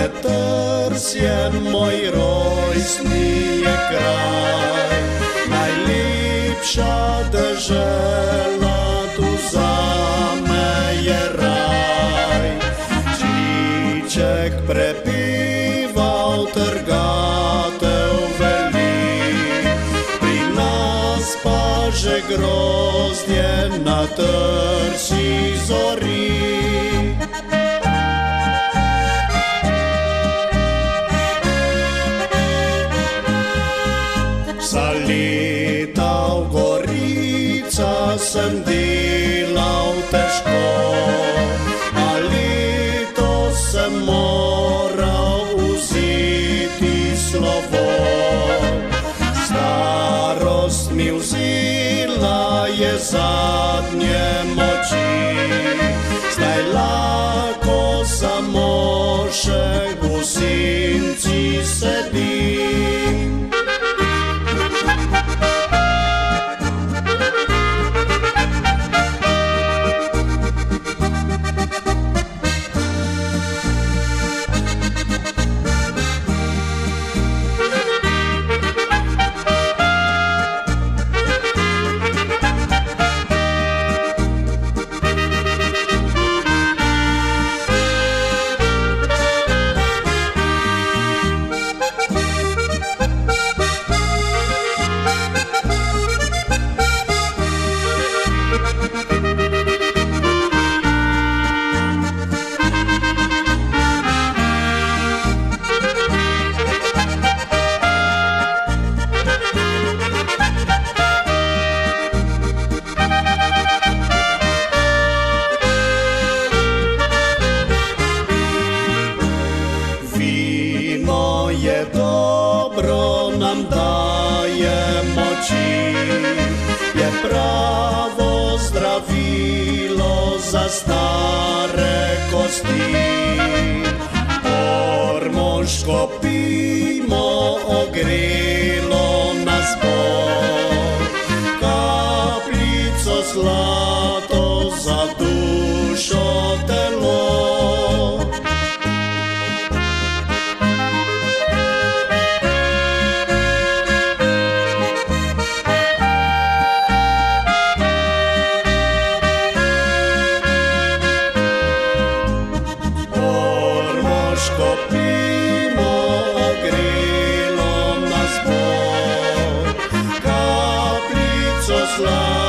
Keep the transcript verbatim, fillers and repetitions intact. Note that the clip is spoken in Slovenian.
Trs je moj rojstni je kraj, najlepša dežela tu zame je raj. Čiček prepival, trgatev velik, pri nas pa že grozdje na trsi zori. Zaletal Gorica sem delal težko, a letos sem moral vzeti slovo. Starost mi vzela je zadnje moči, zdaj lahko samo še v senci sedim. Je dobro, nam daje moči, je pravo zdravilo za stare kosti. Ormoško pimo ogrelo nas bo, kapljico zlato za dušo telo. Pimo ogrelo nas bo, kapljico zlata.